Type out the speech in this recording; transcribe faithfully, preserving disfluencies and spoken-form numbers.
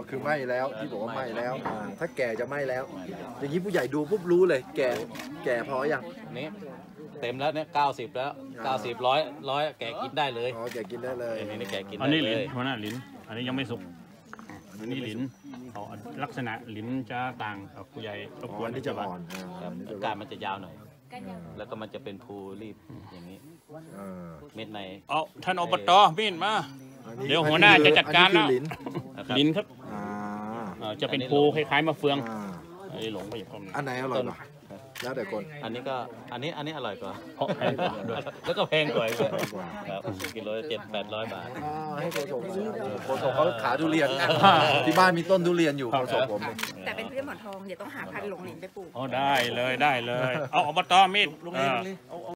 คือไหม้แล้วที่บอกว่าไหม้แล้วอ่าถ้าแก่จะไหม้แล้ว อย่างนี้ผู้ใหญ่ดูปุ๊บรู้เลย แก่แก่พอยังนี้เต็มแล้วเนี่ยเก้าสิบแล้วเก้าสิบร้อยร้อยแกกินได้เลยอ๋อแก่กินได้เลยอันนี้แกกินอันได้นี้หเลลินยหัวหน้าหลินอันนี้ยังไม่สุกอันนี้หลินเอาลักษณะหลินจะต่างกับผู้ใหญ่รบอ๋กอวนอันนี้จะอ่อนคอ่ารับอันนี้จะการมันจะยาวหน่อย แล้วก็มันจะเป็นภูรีบอย่างนี้อ่าเม็ดในเอาท่านอบตมีนมาอันนี้เดี๋ยวหัวหน้าจะจัดการอันนี้คือแล้วลิ้นนะครับหลินครับอ่าเอ่อจะเป็นภูคล้ายๆมะเฟืองอ่าไอ้หลงไปอย่างนั้นอันไหนอร่อยกว่าแล้วแต่คนอันนี้ก็อันนี้อันนี้อร่อยกว่าเพราะแพงกว่าด้วยแล้วก็แพงกว่าอีกแพงกว่าครับกิโลละเจ็ดแปดร้อยบาทอ่าให้โกศกโกศกเขาขาทุเรียนที่บ้านมีต้นทุเรียนอยู่โกศกผมแต่เป็นพืชหมอนทอง เดี๋ยวต้องหาพันธุ์หลงหลินไปปลูกอ๋อได้เลยได้เลย เอาอบตมีดลุงลีลุงลี